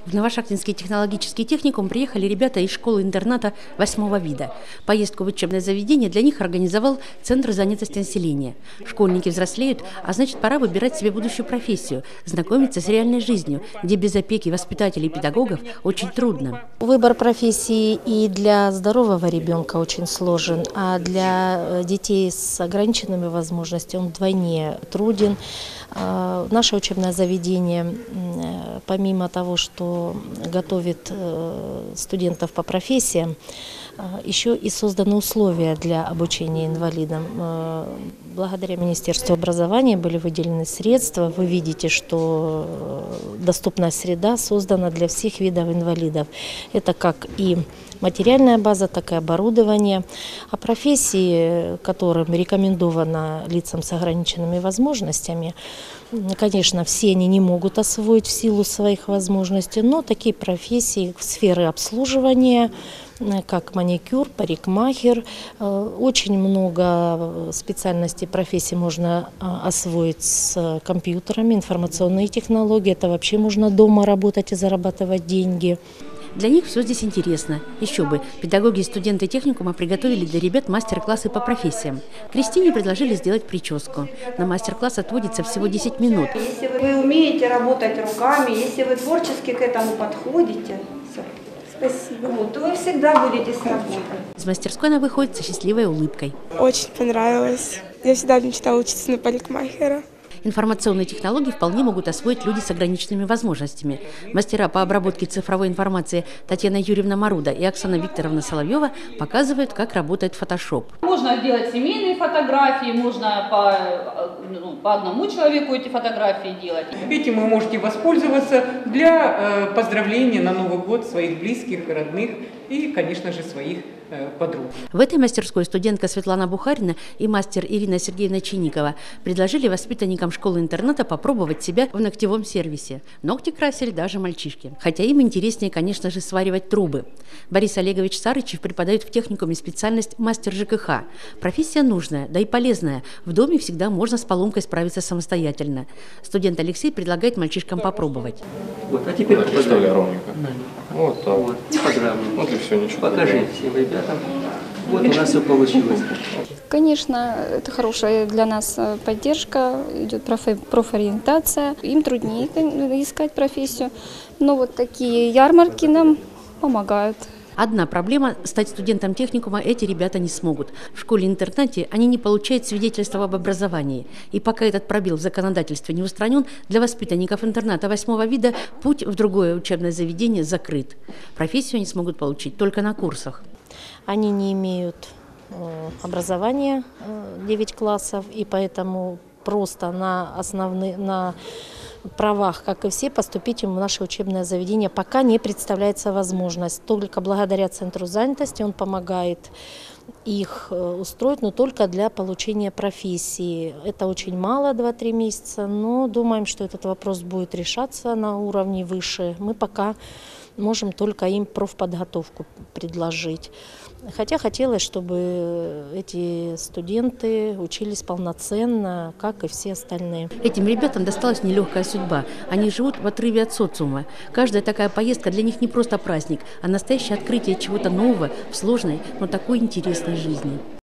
В Новошахтинский технологический техникум приехали ребята из школы-интерната 8-го вида. Поездку в учебное заведение для них организовал Центр занятости населения. Школьники взрослеют, а значит, пора выбирать себе будущую профессию, знакомиться с реальной жизнью, где без опеки воспитателей и педагогов очень трудно. Выбор профессии и для здорового ребенка очень сложен, а для детей с ограниченными возможностями он вдвойне труден. Наше учебное заведение, помимо того, что готовит студентов по профессиям, еще и созданы условия для обучения инвалидам. Благодаря Министерству образования были выделены средства. Вы видите, что доступная среда создана для всех видов инвалидов. Это как и материальная база, так и оборудование. А профессии, которым рекомендовано лицам с ограниченными возможностями, конечно, все они не могут освоить в силу своих возможностей, но такие профессии, сферы обслуживания, как маникюр, парикмахер, очень много специальностей профессий можно освоить с компьютерами, информационные технологии. Это вообще можно дома работать и зарабатывать деньги. Для них все здесь интересно. Еще бы, педагоги и студенты техникума приготовили для ребят мастер-классы по профессиям. Кристине предложили сделать прическу. На мастер-класс отводится всего 10 минут. Если вы умеете работать руками, если вы творчески к этому подходите, спасибо, то вы всегда будете с работой. Из мастерской она выходит со счастливой улыбкой. Очень понравилось. Я всегда мечтала учиться на парикмахера. Информационные технологии вполне могут освоить люди с ограниченными возможностями. Мастера по обработке цифровой информации Татьяна Юрьевна Маруда и Оксана Викторовна Соловьева показывают, как работает фотошоп. Можно сделать семейные фотографии, можно по одному человеку эти фотографии делать. Этим вы можете воспользоваться для поздравления на Новый год своих близких, родных и, конечно же, своих подруг. В этой мастерской студентка Светлана Бухарина и мастер Ирина Сергеевна Чиникова предложили воспитанникам школы-интерната попробовать себя в ногтевом сервисе. Ногти красили даже мальчишки. Хотя им интереснее, конечно же, сваривать трубы. Борис Олегович Сарычев преподает в техникуме специальность мастер ЖКХ. Профессия нужная, да и полезная. В доме всегда можно с поломкой справиться самостоятельно. Студент Алексей предлагает мальчишкам попробовать. Вот, а теперь поставили ровненько. Вот так. Вот, поздравляю. Вот и все, ничего. Покажи всем ребятам. Вот у нас все получилось. Конечно, это хорошая для нас поддержка, идет профориентация. Им труднее искать профессию, но вот такие ярмарки нам помогают. Одна проблема – стать студентом техникума эти ребята не смогут. В школе-интернате они не получают свидетельства об образовании. И пока этот пробел в законодательстве не устранен, для воспитанников интерната 8-го вида путь в другое учебное заведение закрыт. Профессию они смогут получить только на курсах. Они не имеют образования 9 классов, и поэтому просто на правах, как и все, поступить им в наше учебное заведение пока не представляется возможность. Только благодаря Центру занятости он помогает их устроить, но только для получения профессии. Это очень мало, 2-3 месяца, но думаем, что этот вопрос будет решаться на уровне выше. Мы пока можем только им профподготовку предложить. Хотя хотелось, чтобы эти студенты учились полноценно, как и все остальные. Этим ребятам досталась нелегкая судьба. Они живут в отрыве от социума. Каждая такая поездка для них не просто праздник, а настоящее открытие чего-то нового в сложной, но такой интересной жизни.